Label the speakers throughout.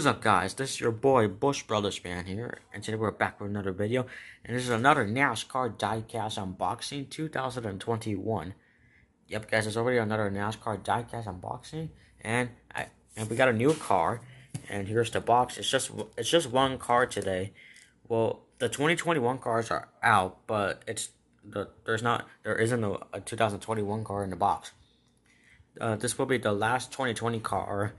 Speaker 1: What is up, guys? This is your boy Bush Brothers fan here, and today we're back with another video. And this is another NASCAR diecast unboxing 2021. Yep, guys, there's already another NASCAR diecast unboxing, and we got a new car. And here's the box. It's just one car today. Well, the 2021 cars are out, but there isn't a 2021 car in the box. This will be the last 2020 car.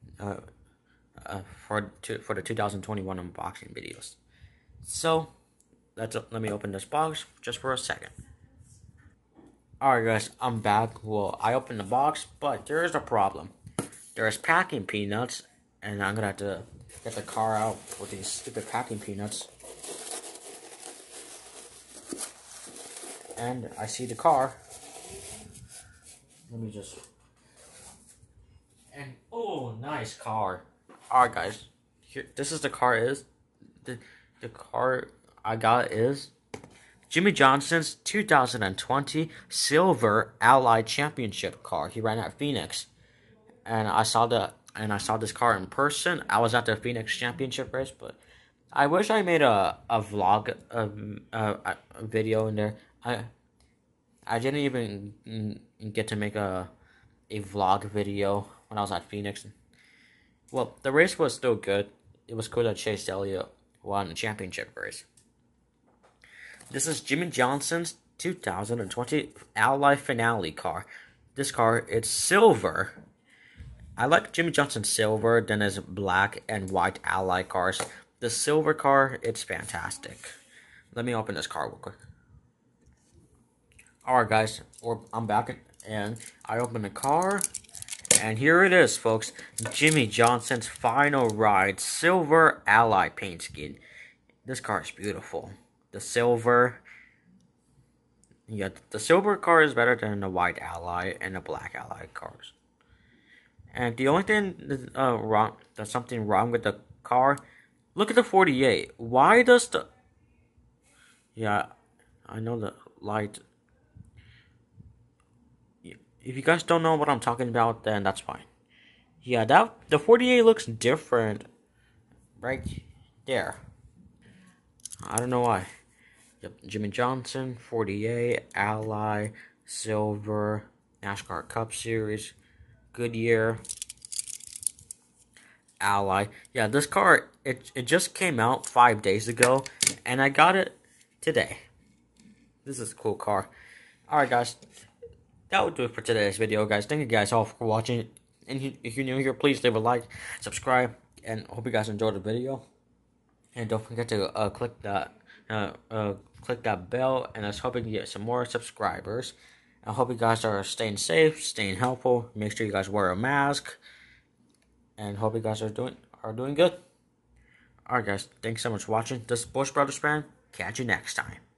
Speaker 1: For the 2021 unboxing videos. So let me open this box just for a second. Alright, guys, I'm back. Well, I opened the box, but there is a problem. There's packing peanuts, and I'm gonna have to get the car out with these stupid packing peanuts. And I see the car. Let me just... And oh, nice car. Alright, guys, here, this is the car. The car I got is Jimmie Johnson's 2020 Silver Ally Championship car. He ran at Phoenix, and I saw this car in person. I was at the Phoenix Championship race, but I wish I made a vlog, a video in there. I didn't even get to make a vlog video when I was at Phoenix. Well, the race was still good. It was cool that Chase Elliott won the championship race. This is Jimmie Johnson's 2020 Ally Finale car. This car, it's silver. I like Jimmie Johnson silver than his black and white Ally cars. The silver car, it's fantastic. Let me open this car real quick. Alright, guys, I'm back, and I opened the car. And here it is, folks. Jimmie Johnson's Final Ride Silver Ally paint scheme. This car is beautiful. The silver... Yeah, the silver car is better than the white Ally and the black Ally cars. And the only thing there's something wrong with the car. Look at the 48. Why does the... Yeah, I know the light... If you guys don't know what I'm talking about, then that's fine. Yeah, the 48 looks different right there. I don't know why. Yep, Jimmie Johnson, 48, Ally, Silver, NASCAR Cup Series, Goodyear, Ally. Yeah, this car, it just came out 5 days ago, and I got it today. This is a cool car. Alright, guys. That would do it for today's video, guys. Thank you guys all for watching. And if you're new here, please leave a like, subscribe, and hope you guys enjoyed the video. And don't forget to click that bell. And I was hoping to get some more subscribers. I hope you guys are staying safe, staying helpful. Make sure you guys wear a mask. And hope you guys are doing good. Alright, guys. Thanks so much for watching. This is Bush Brothers fan. Catch you next time.